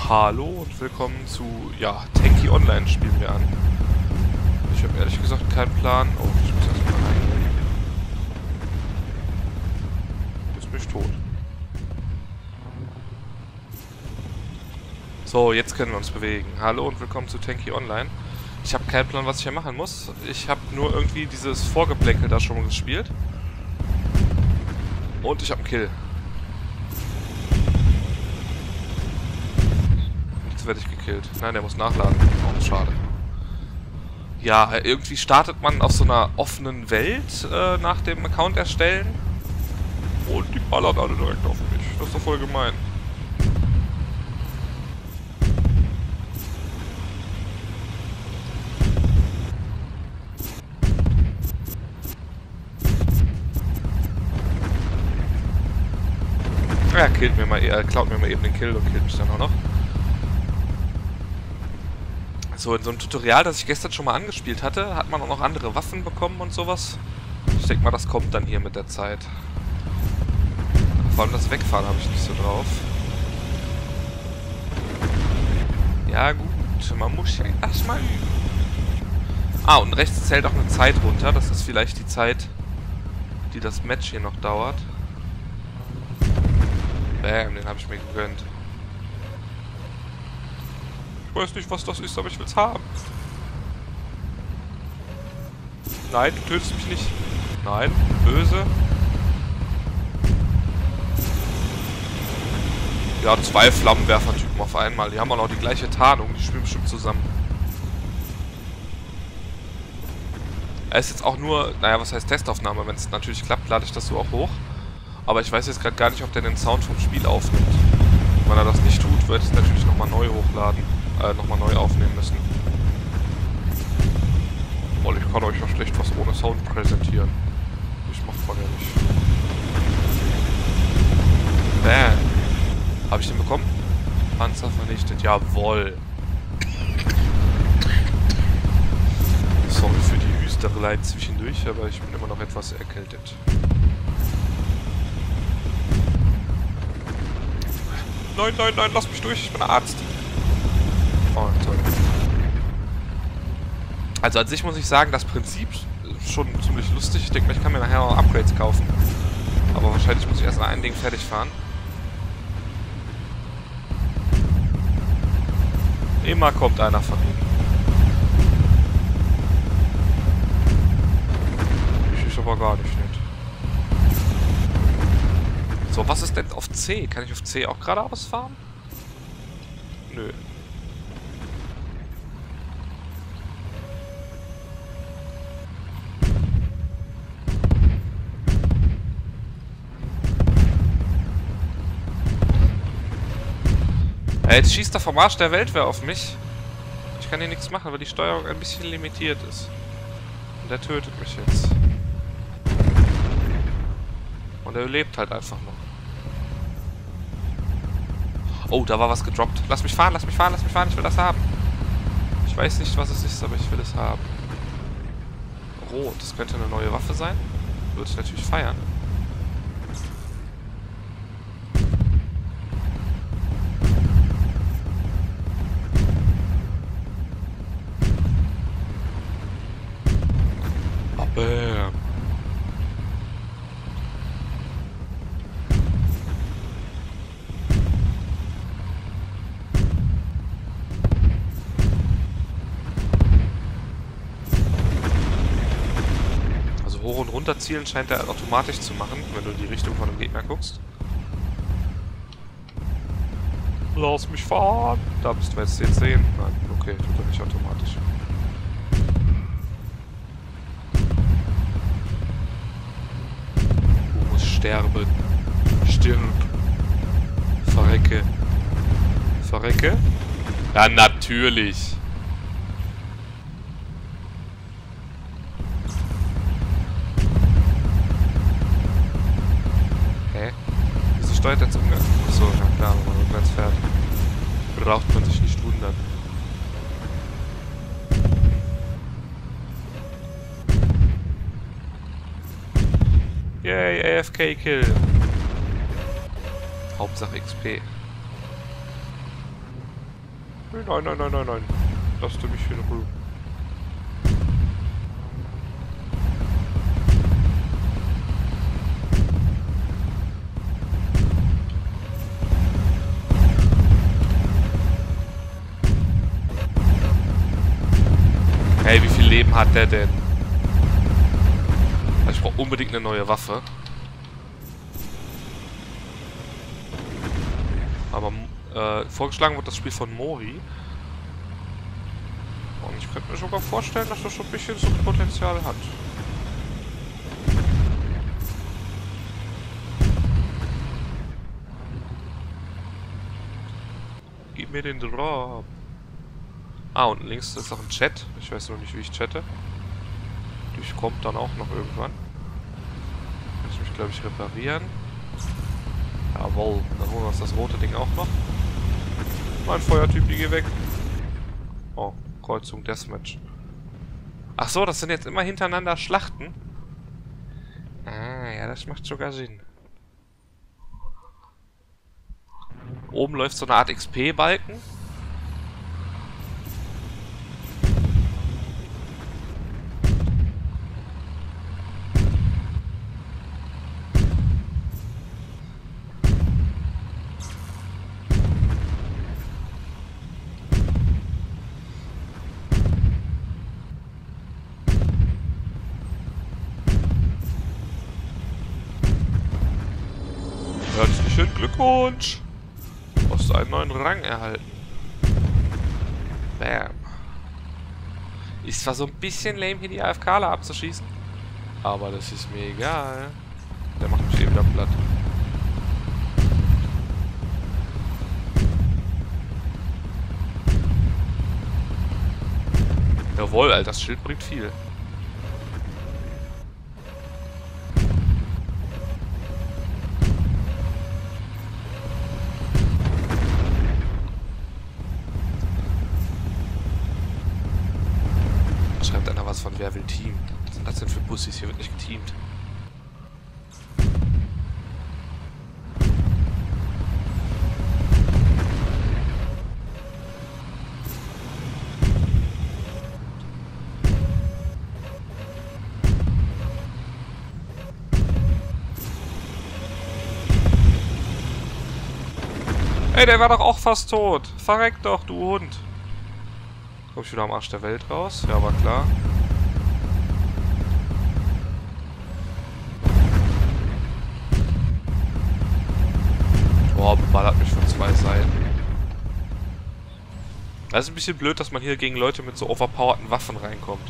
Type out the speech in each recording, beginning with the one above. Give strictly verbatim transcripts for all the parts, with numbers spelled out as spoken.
Hallo und willkommen zu, ja, Tanky Online spielen wir an. Ich habe ehrlich gesagt keinen Plan. Oh, ich muss erstmal reingehen. Jetzt bin ich tot. So, jetzt können wir uns bewegen. Hallo und willkommen zu Tanky Online. Ich habe keinen Plan, was ich hier machen muss. Ich habe nur irgendwie dieses Vorgeplänkel da schon mal gespielt. Und ich habe einen Kill. Jetzt werde ich gekillt. Nein, der muss nachladen. Oh, schade. Ja, irgendwie startet man auf so einer offenen Welt äh, nach dem Account erstellen. Und die ballern alle direkt auf mich. Das ist doch voll gemein. Er killt mir mal, er klaut mir mal eben den Kill und killt mich dann auch noch. So, in so einem Tutorial, das ich gestern schon mal angespielt hatte, hat man auch noch andere Waffen bekommen und sowas. Ich denke mal, das kommt dann hier mit der Zeit. Vor allem das Wegfahren habe ich nicht so drauf. Ja gut, man muss ja erstmal üben. Ah, und rechts zählt auch eine Zeit runter. Das ist vielleicht die Zeit, die das Match hier noch dauert. Bam, den habe ich mir gegönnt. Ich weiß nicht, was das ist, aber ich will's haben. Nein, du tötest mich nicht. Nein, böse. Ja, zwei Flammenwerfer-Typen auf einmal. Die haben auch noch die gleiche Tarnung. Die spielen bestimmt zusammen. Er ist jetzt auch nur, naja, was heißt Testaufnahme? Wenn es natürlich klappt, lade ich das so auch hoch. Aber ich weiß jetzt gerade gar nicht, ob der den Sound vom Spiel aufnimmt. Wenn er das nicht tut, wird es natürlich nochmal neu hochladen. Äh, nochmal neu aufnehmen müssen. Weil ich kann euch ja schlecht was ohne Sound präsentieren. Das macht man ja nicht. Bam. Habe ich den bekommen? Panzer vernichtet. Jawoll. Sorry für die Hüsterelei zwischendurch, aber ich bin immer noch etwas erkältet. Nein, nein, nein, lass mich durch, ich bin Arzt. Oh, toll. Also an sich muss ich sagen, das Prinzip ist schon ziemlich lustig. Ich denke mal, ich kann mir nachher noch Upgrades kaufen. Aber wahrscheinlich muss ich erst mal ein Ding fertig fahren. Immer kommt einer von hinten. Ich ist aber gar nicht nett. So, was ist denn auf C? Kann ich auf C auch geradeaus fahren? Nö. Ja, jetzt schießt er vom Arsch der Welt wer auf mich. Ich kann hier nichts machen, weil die Steuerung ein bisschen limitiert ist. Und der tötet mich jetzt. Und er lebt halt einfach noch. Oh, da war was gedroppt. Lass mich fahren, lass mich fahren, lass mich fahren, ich will das haben. Ich weiß nicht, was es ist, aber ich will es haben. Rot, das könnte eine neue Waffe sein. Würde ich natürlich feiern. Oh, bam. Hoch und runter zielen scheint er automatisch zu machen, wenn du in die Richtung von dem Gegner guckst. Lass mich fahren! Da bist du jetzt jetzt sehen. Nein, okay, tut er nicht automatisch. Du musst sterben. Stirb. Verrecke. Verrecke? Ja, natürlich. Steuert jetzt umgegangen? Achso, ja klar, wenn man rückwärts fährt. Braucht man sich nicht wundern. Yay, A F K Kill. Hauptsache X P. Nein, nein, nein, nein, nein. Lass du mich in Ruhe. Hey, wie viel Leben hat der denn? Also ich brauche unbedingt eine neue Waffe. Aber äh, vorgeschlagen wird das Spiel von Mori. Und ich könnte mir sogar vorstellen, dass das so ein bisschen Suchtpotenzial hat. Gib mir den Drop. Ah, und links ist noch ein Chat. Ich weiß noch nicht, wie ich chatte. Durchkommt dann auch noch irgendwann. Kann ich mich, glaube ich, reparieren. Jawohl. Dann holen wir uns das rote Ding auch noch. Mein Feuertyp, die geh weg. Oh, Kreuzung Deathmatch. Ach so, das sind jetzt immer hintereinander Schlachten. Ah, ja, das macht sogar Sinn. Oben läuft so eine Art X P-Balken. Herzlichen Glückwunsch! Du hast einen neuen Rang erhalten. Bam. Ist zwar so ein bisschen lame, hier die A F Kler abzuschießen, aber das ist mir egal. Der macht mich eh wieder platt. Jawohl, Alter, das Schild bringt viel. Schreibt einer was von wer will Team? Was sind das denn für Bussis? Hier wird nicht geteamt. Ey, der war doch auch fast tot. Verreck doch, du Hund. Komm ich wieder am Arsch der Welt raus? Ja, war klar. Boah, beballert mich von zwei Seiten. Das ist ein bisschen blöd, dass man hier gegen Leute mit so overpowerten Waffen reinkommt.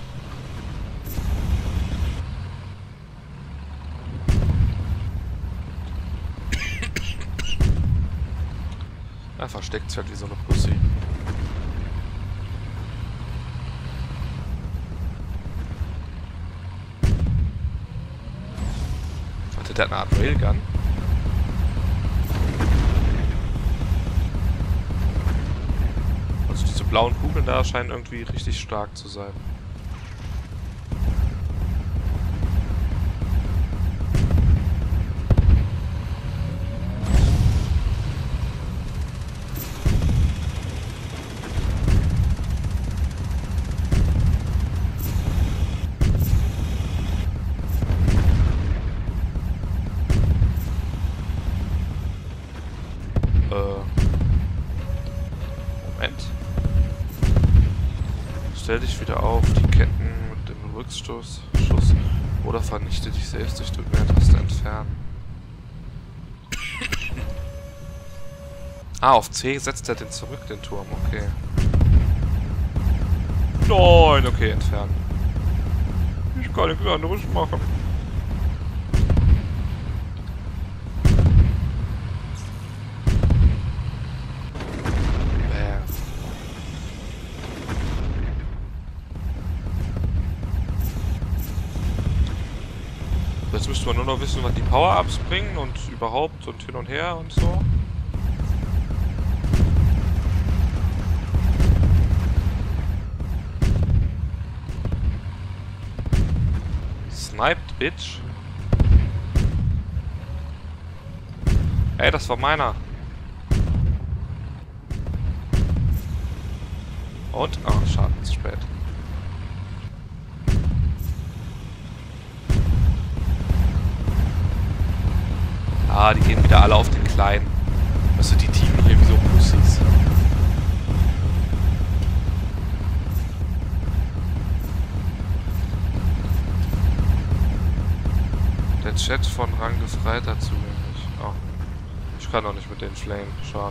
Er versteckt sich halt wie so eine Pussy. Warte, der hat eine Art Railgun. Also diese blauen Kugeln da scheinen irgendwie richtig stark zu sein. Moment. Stell dich wieder auf, die Ketten mit dem Rückstoß, Schuss oder vernichte dich selbst durch Drücken der Taste entfernen. Ah, auf C setzt er den zurück, den Turm, okay. Nein, okay, entfernen. Ich kann nichts anderes machen. Jetzt müsste man nur noch wissen, was die Power-Ups bringen und überhaupt und hin und her und so. Sniped, Bitch. Ey, das war meiner. Und? Ah, schade, zu spät. Ah, die gehen wieder alle auf den Kleinen. Also die Teamen hier wie so Pussys. Der Chat von Rang Gefreiter zugänglich. Oh. Ich kann doch nicht mit den Flamen. Schade.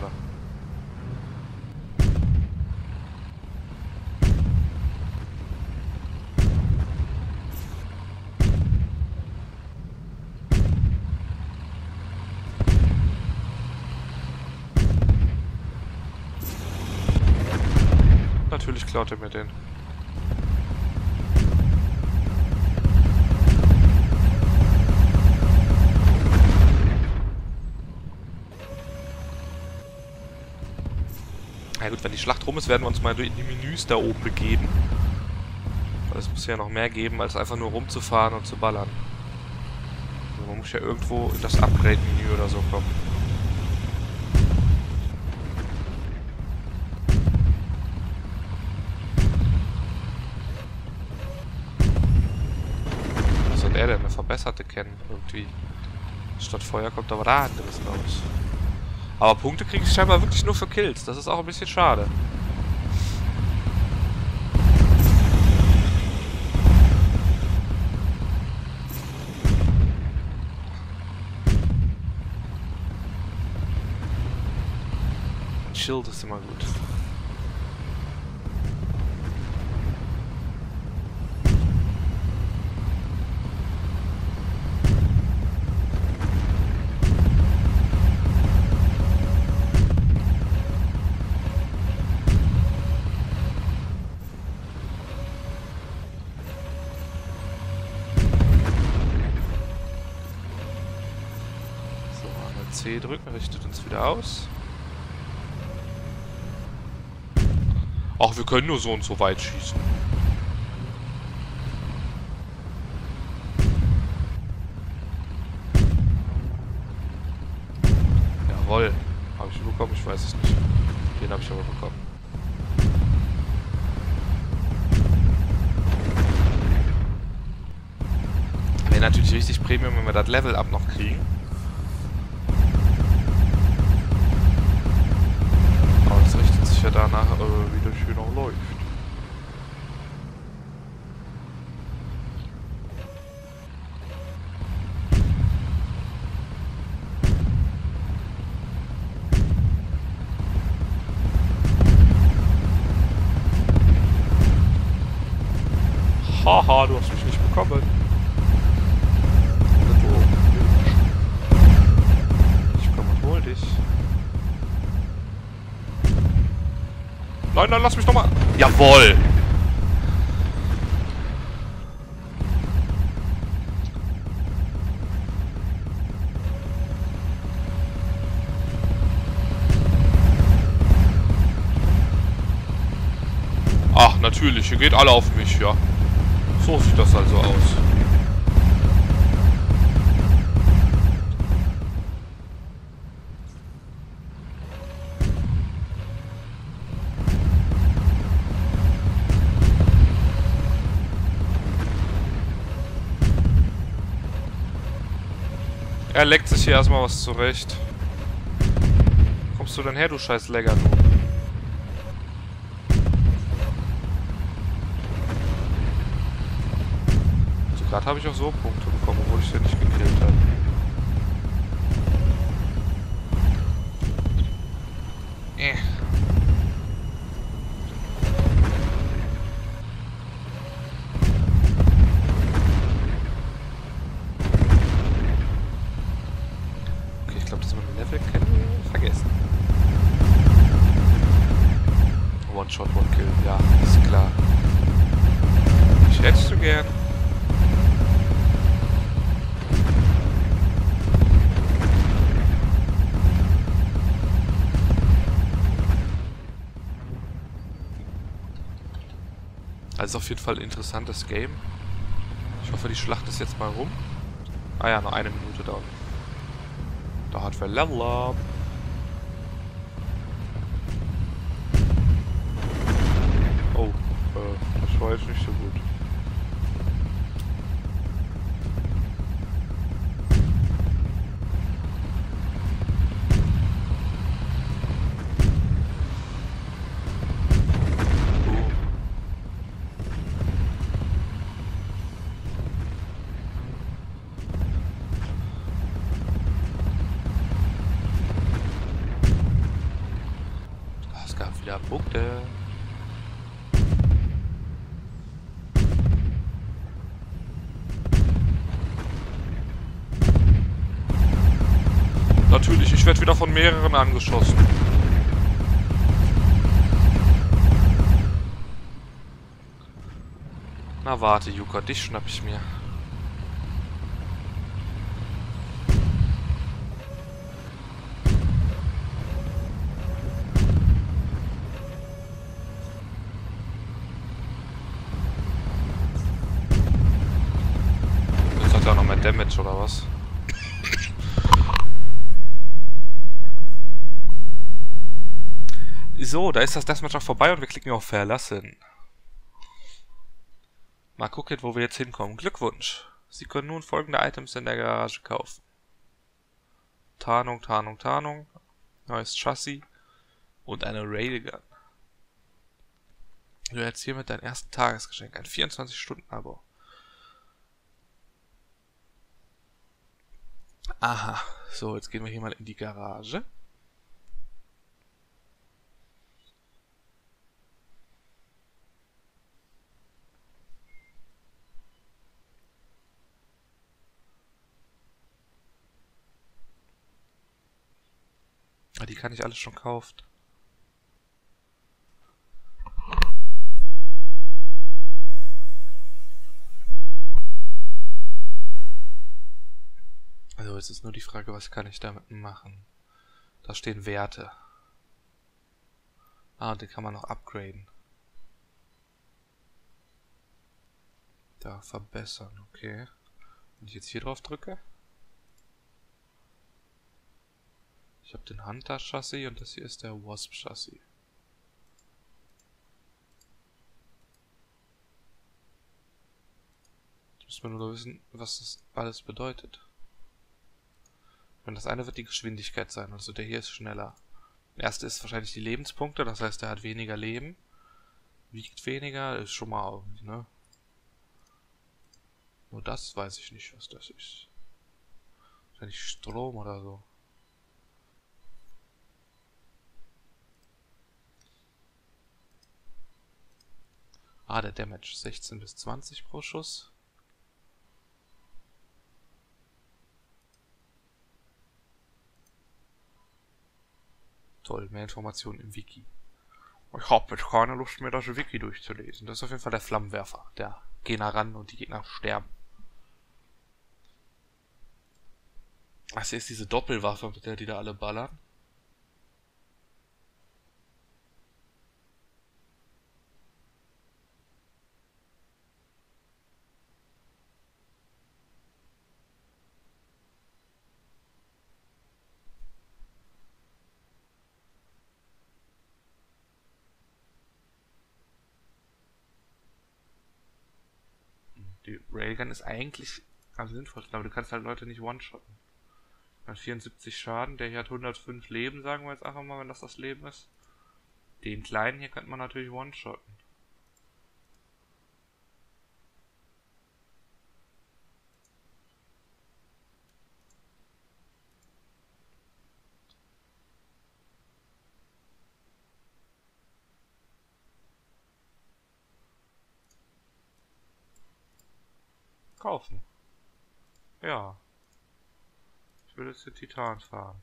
Natürlich klaut er mir den. Na gut, wenn die Schlacht rum ist, werden wir uns mal in die Menüs da oben begeben. Weil es muss ja noch mehr geben, als einfach nur rumzufahren und zu ballern. Also man muss ja irgendwo in das Upgrade-Menü oder so kommen. Was hat er denn? Eine verbesserte kennen irgendwie. Statt Feuer kommt aber da anderes raus. Aber Punkte kriege ich scheinbar wirklich nur für Kills. Das ist auch ein bisschen schade. Ein Schild ist immer gut. C drücken, richtet uns wieder aus. Ach, wir können nur so und so weit schießen. Jawohl. Habe ich bekommen? Ich weiß es nicht. Den habe ich aber bekommen. Wäre natürlich richtig Premium, wenn wir das Level Up noch kriegen. Ja danach, äh, wie das schön auch läuft. Haha, du hast mich nicht bekommen. Ich komm und hol dich. Nein, nein, lass mich doch mal. Jawohl! Ach, natürlich, ihr geht alle auf mich, ja. So sieht das also aus. Er leckt sich hier erstmal was zurecht. Wo kommst du denn her, du scheiß Legger, du? Also gerade habe ich auch so Punkte bekommen, obwohl ich den nicht gekillt habe. Äh. One-Shot, One-Kill, ja, ist klar. Ich hättest du gern. Also auf jeden Fall ein interessantes Game. Ich hoffe, die Schlacht ist jetzt mal rum. Ah ja, noch eine Minute dauert. Da hat wir Level Up. das war jetzt nicht so gut. Es gab wieder Punkte. Natürlich, ich werde wieder von mehreren angeschossen. Na warte, Yuka, dich schnapp ich mir. Jetzt hat er noch mehr Damage, oder was? So, da ist das Deathmatch auch vorbei und wir klicken auf Verlassen. Mal gucken, wo wir jetzt hinkommen. Glückwunsch! Sie können nun folgende Items in der Garage kaufen. Tarnung, Tarnung, Tarnung. Neues Chassis. Und eine Railgun. Du erhältst hiermit dein ersten Tagesgeschenk. Ein vierundzwanzig-Stunden-Abo. Aha. So, jetzt gehen wir hier mal in die Garage. Die kann ich alles schon kaufen. Also jetzt ist nur die Frage, was kann ich damit machen? Da stehen Werte. Ah, und den kann man noch upgraden. Da verbessern, okay. Wenn ich jetzt hier drauf drücke. Ich habe den Hunter-Chassis und das hier ist der Wasp-Chassis. Jetzt müssen wir nur wissen, was das alles bedeutet. Wenn das eine wird die Geschwindigkeit sein, also der hier ist schneller. Der erste ist wahrscheinlich die Lebenspunkte, das heißt, der hat weniger Leben. Wiegt weniger, ist schon mal, ne? Nur das weiß ich nicht, was das ist. Wahrscheinlich Strom oder so. Ah, der Damage. sechzehn bis zwanzig pro Schuss. Toll, mehr Informationen im Wiki. Ich habe jetzt keine Lust mehr, das Wiki durchzulesen. Das ist auf jeden Fall der Flammenwerfer. Der geht nah ran und die Gegner sterben. Das hier ist diese Doppelwaffe, mit der die da alle ballern. Die Railgun ist eigentlich am sinnvollsten, aber du kannst halt Leute nicht one-shotten. Hat vierundsiebzig Schaden, der hier hat hundertfünf Leben, sagen wir jetzt einfach mal, wenn das das Leben ist. Den kleinen hier könnte man natürlich one-shotten. Kaufen. Ja. Ich will jetzt den Titan fahren.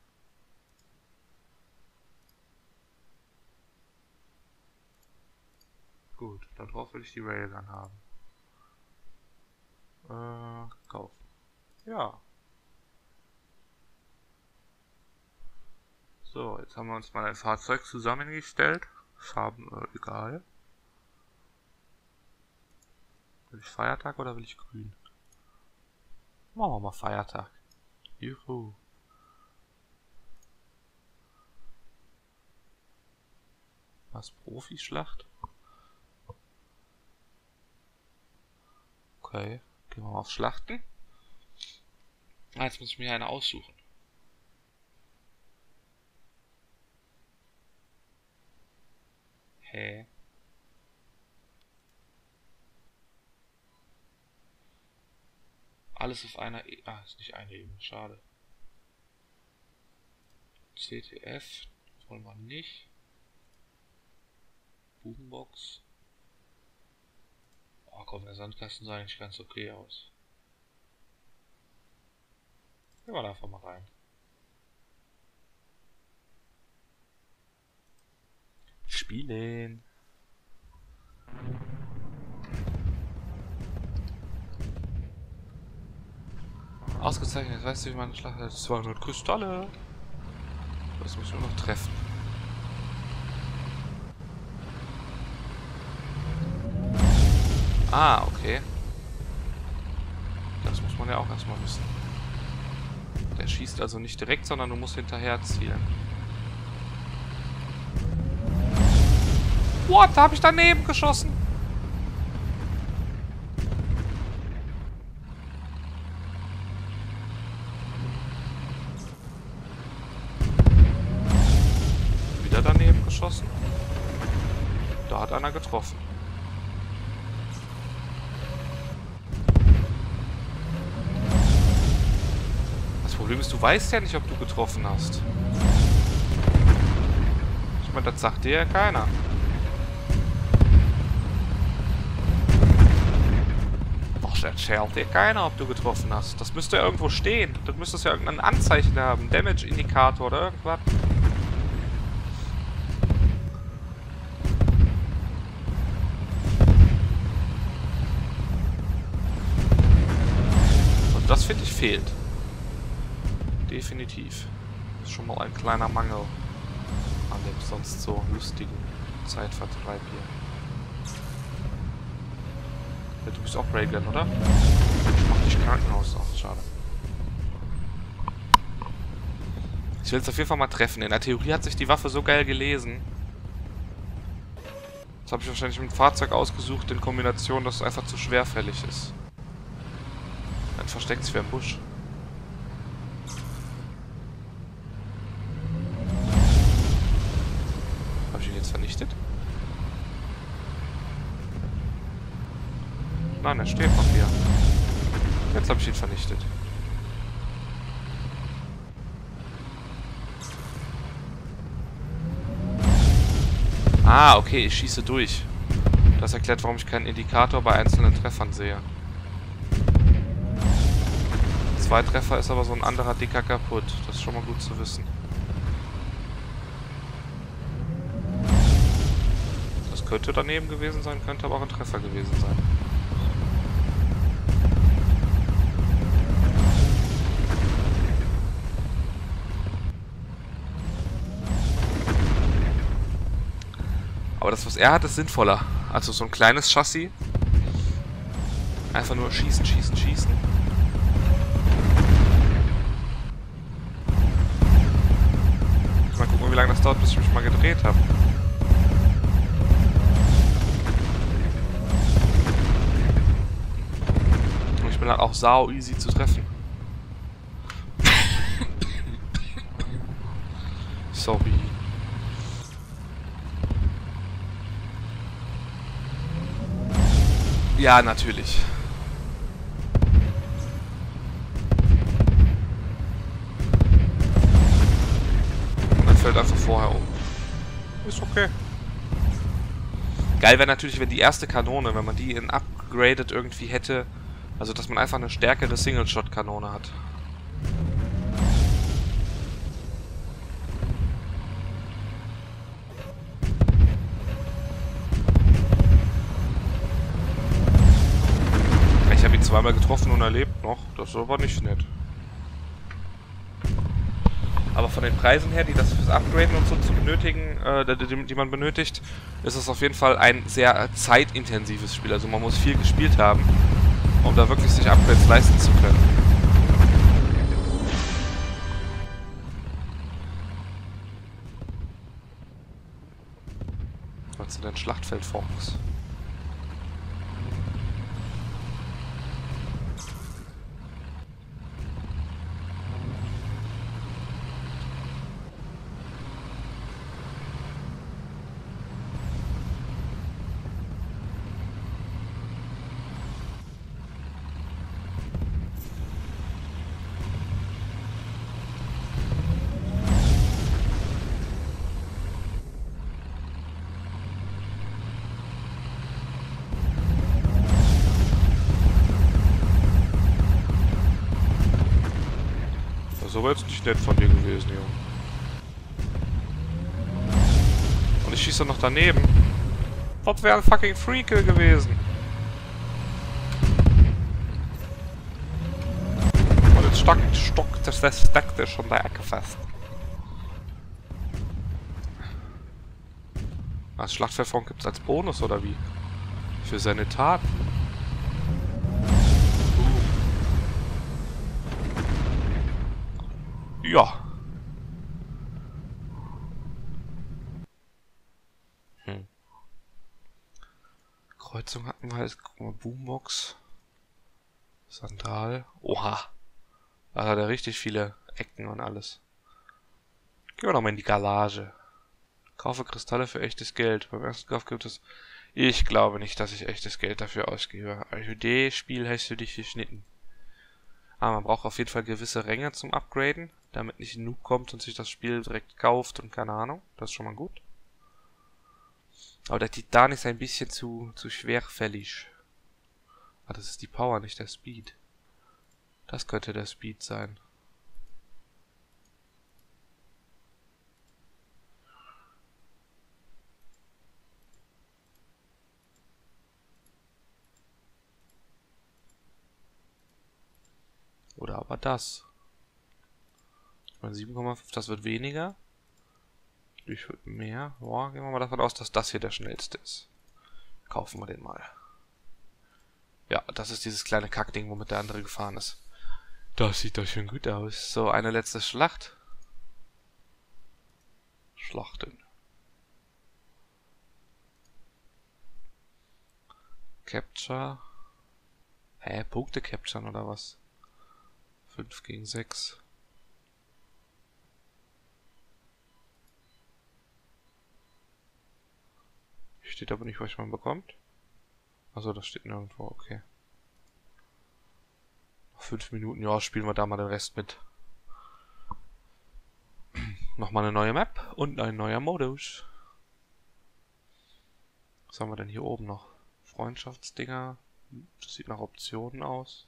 Gut, darauf will ich die Railgun haben. Äh, kaufen. Ja. So, jetzt haben wir uns mal ein Fahrzeug zusammengestellt. Farben, äh, egal. Will ich Feiertag oder will ich grün? Machen wir mal Feiertag. Juhu. Was, Profischlacht? Okay, gehen wir mal auf Schlachten. Ah, jetzt muss ich mir eine aussuchen. Hä? Alles auf einer Ebene. Ah, ist nicht eine Ebene, schade. C T F wollen wir nicht. Bubenbox. Oh komm, der Sandkasten sah nicht ganz okay aus. Gehen wir da einfach mal rein. Spielen. Ausgezeichnet, weißt du, wie man Schlacht hat? zweihundert Kristalle. Das muss ich nur noch treffen. Ah, okay. Das muss man ja auch erstmal wissen. Der schießt also nicht direkt, sondern du musst hinterher zielen. What? Da habe ich daneben geschossen. Wieder daneben geschossen. Da hat einer getroffen. Das Problem ist, du weißt ja nicht, ob du getroffen hast. Ich meine, das sagt dir ja keiner. Das erzählt dir keiner, ob du getroffen hast. Das müsste ja irgendwo stehen. Das müsste ja irgendein Anzeichen haben. Damage-Indikator oder irgendwas. Und das, finde ich, fehlt. Definitiv. Das ist schon mal ein kleiner Mangel an dem sonst so lustigen Zeitvertreib hier. Ja, du bist auch Raygun, oder? Ich mach dich Krankenhaus auf, schade. Ich will es auf jeden Fall mal treffen. In der Theorie hat sich die Waffe so geil gelesen. Das habe ich wahrscheinlich mit dem Fahrzeug ausgesucht in Kombination, dass es einfach zu schwerfällig ist. Dann versteckt sich wer im Busch. Habe ich ihn jetzt vernichtet? Nein, er steht noch hier. Jetzt habe ich ihn vernichtet. Ah, okay, ich schieße durch. Das erklärt, warum ich keinen Indikator bei einzelnen Treffern sehe. Zwei Treffer ist aber so ein anderer dicker kaputt. Das ist schon mal gut zu wissen. Das könnte daneben gewesen sein, könnte aber auch ein Treffer gewesen sein. Aber das, was er hat, ist sinnvoller. Also so ein kleines Chassis. Einfach nur schießen, schießen, schießen. Mal gucken, wie lange das dauert, bis ich mich mal gedreht habe. Und ich bin halt auch sau easy zu treffen. Sorry. Ja, natürlich. Und dann fällt einfach vorher um. Ist okay. Geil wäre natürlich, wenn die erste Kanone, wenn man die in upgraded irgendwie hätte, also dass man einfach eine stärkere Single-Shot-Kanone hat. Ich habe ihn zweimal getroffen und erlebt noch. Das ist aber nicht nett. Aber von den Preisen her, die das fürs Upgraden und so zu benötigen, äh, die, die man benötigt, ist es auf jeden Fall ein sehr zeitintensives Spiel. Also man muss viel gespielt haben, um da wirklich sich Upgrades leisten zu können. Was sind denn Schlachtfeldfonds? aber jetzt nicht nett von dir gewesen, Junge. Und ich schieße noch daneben. Das wäre ein fucking Freakill gewesen. Und jetzt stock, stockt das, das steckte schon der Ecke fest. Als Schlachtpfeffer gibt es als Bonus, oder wie? Für seine Taten. Ja. Hm. Kreuzung hatten wir jetzt. Guck mal, Boombox. Sandal. Oha. Da hat er richtig viele Ecken und alles. Gehen wir nochmal in die Garage. Kaufe Kristalle für echtes Geld. Beim ersten Kauf gibt es... Ich glaube nicht, dass ich echtes Geld dafür ausgebe. Spiel hast du dich geschnitten. Aber man braucht auf jeden Fall gewisse Ränge zum Upgraden, damit nicht ein Noob kommt und sich das Spiel direkt kauft und keine Ahnung. Das ist schon mal gut. Aber der Titan ist ein bisschen zu, zu schwerfällig. Ah, das ist die Power, nicht der Speed. Das könnte der Speed sein. Oder aber das. Ich meine sieben Komma fünf, das wird weniger. Ich würde mehr. Boah, gehen wir mal davon aus, dass das hier der schnellste ist. Kaufen wir den mal. Ja, das ist dieses kleine Kackding, womit der andere gefahren ist. Das sieht doch schon gut aus. So, eine letzte Schlacht. Schlachten. Capture. Hä, Punkte capturen oder was? fünf gegen sechs. Steht aber nicht, was man bekommt. Also das steht nirgendwo, okay. Noch fünf Minuten, ja, spielen wir da mal den Rest mit. Nochmal eine neue Map und ein neuer Modus. Was haben wir denn hier oben noch? Freundschaftsdinger. Das sieht nach Optionen aus.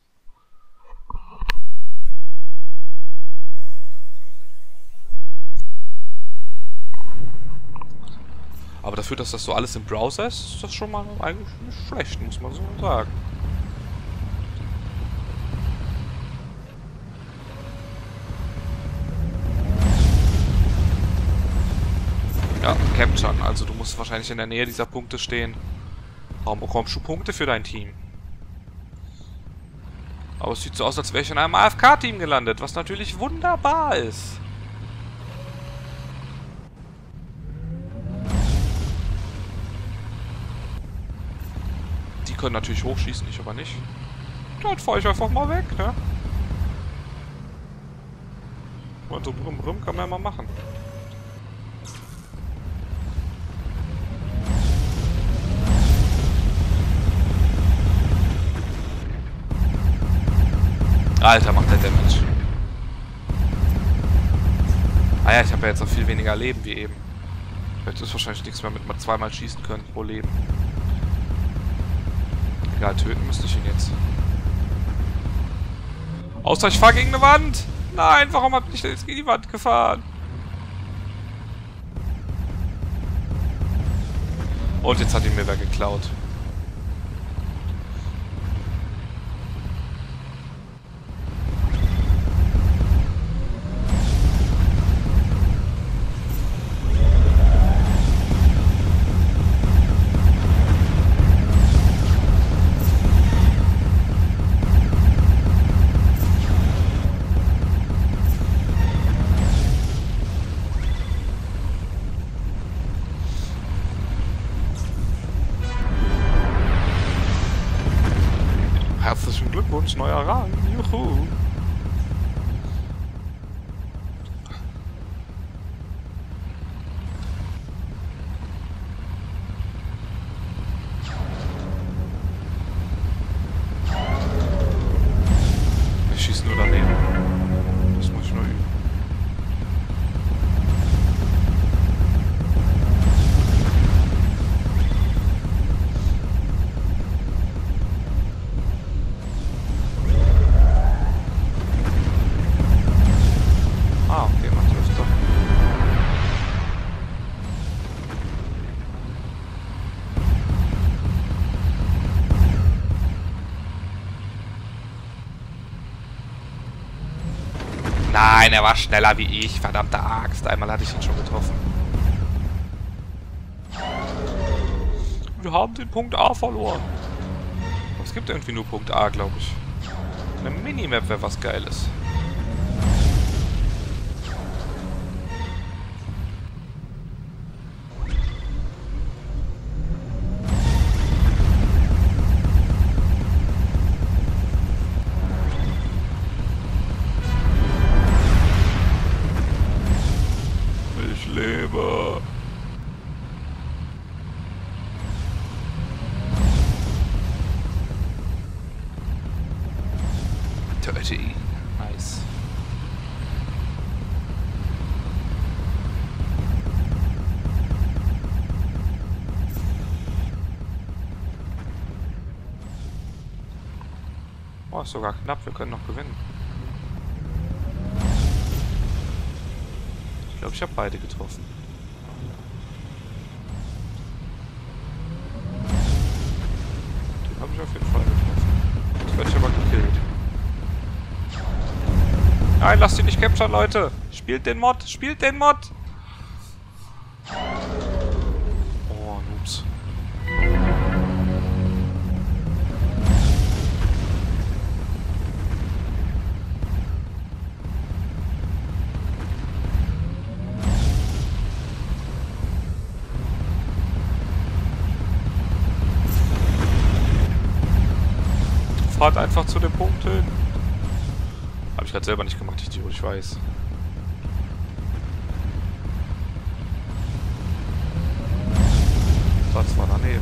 Aber dafür, dass das so alles im Browser ist, ist das schon mal eigentlich nicht schlecht, muss man so sagen. Ja, Capturen. Also du musst wahrscheinlich in der Nähe dieser Punkte stehen. Warum bekommst du Punkte für dein Team? Aber es sieht so aus, als wäre ich in einem A F K-Team gelandet, was natürlich wunderbar ist. Können natürlich hochschießen, ich aber nicht. Dann fahre ich einfach mal weg, ne? Und so brumm, brumm kann man ja mal machen. Alter, macht der Damage. Ah ja, ich habe ja jetzt noch viel weniger Leben wie eben. Vielleicht ist wahrscheinlich nichts mehr mit mal zweimal schießen können pro Leben. Egal, töten müsste ich ihn jetzt. Außer ich fahre gegen eine Wand! Nein, warum hab ich denn jetzt gegen die Wand gefahren? Und jetzt hat ihn mir wer geklaut. Herzlichen Glückwunsch, neuer Rang. Juhu. Ich schieße nur daneben. Das muss ich nur üben. Nein, er war schneller wie ich. Verdammte Axt. Einmal hatte ich ihn schon getroffen. Wir haben den Punkt A verloren. Aber es gibt irgendwie nur Punkt A, glaube ich. Eine Minimap wäre was Geiles. Ich lebe. Töte ihn. Nice. Oh, ist sogar knapp. Wir können noch gewinnen. Ich glaube, ich habe beide getroffen. Den habe ich auf jeden Fall getroffen. Jetzt werde ich aber gekillt. Nein, lasst ihn nicht capturen, Leute! Spielt den Mod! Spielt den Mod! Oh, Noobs. Fahrt einfach zu dem Punkt hin. Habe ich gerade selber nicht gemacht, ich, ich weiß. Das war daneben.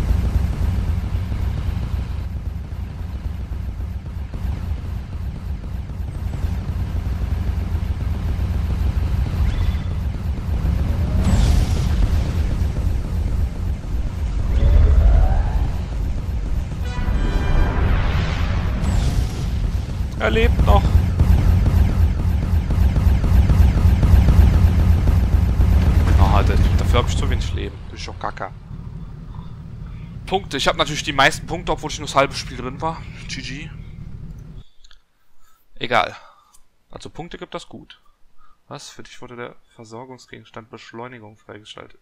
Er lebt noch. Ah, dafür habe ich zu wenig Leben. Das ist schon kacke. Punkte. Ich habe natürlich die meisten Punkte, obwohl ich nur das halbe Spiel drin war. G G. Egal. Also Punkte gibt das gut. Was? Für dich wurde der Versorgungsgegenstand Beschleunigung freigeschaltet.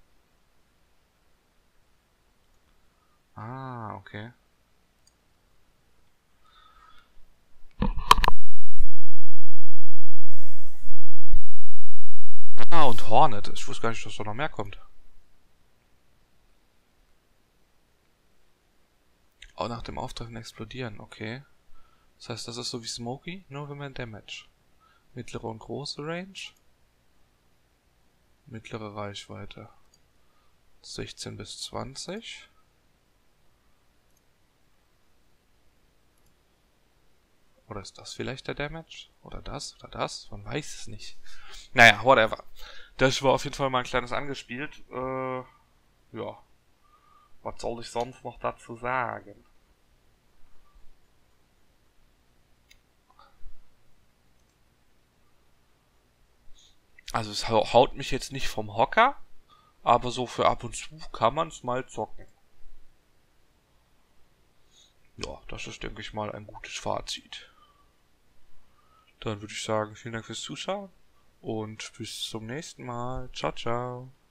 Ah, okay. Ah, und Hornet. Ich wusste gar nicht, dass da noch mehr kommt. Auch nach dem Auftreffen explodieren, okay. Das heißt, das ist so wie Smokey, nur wenn man Damage. Mittlere und große Range. Mittlere Reichweite. sechzehn bis zwanzig. Oder ist das vielleicht der Damage? Oder das? Oder das? Man weiß es nicht. Naja, whatever. Das war auf jeden Fall mal ein kleines angespielt. Äh, ja. Was soll ich sonst noch dazu sagen? Also es haut mich jetzt nicht vom Hocker, aber so für ab und zu kann man es mal zocken. Ja, das ist, denke ich mal, ein gutes Fazit. Dann würde ich sagen, vielen Dank fürs Zuschauen und bis zum nächsten Mal. Ciao, ciao.